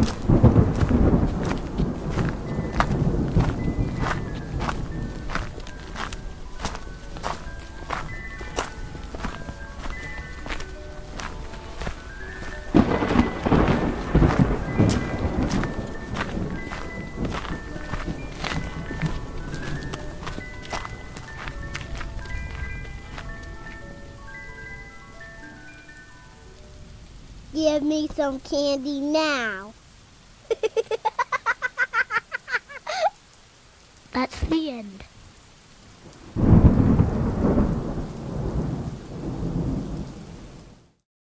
Give me some candy now. That's the end.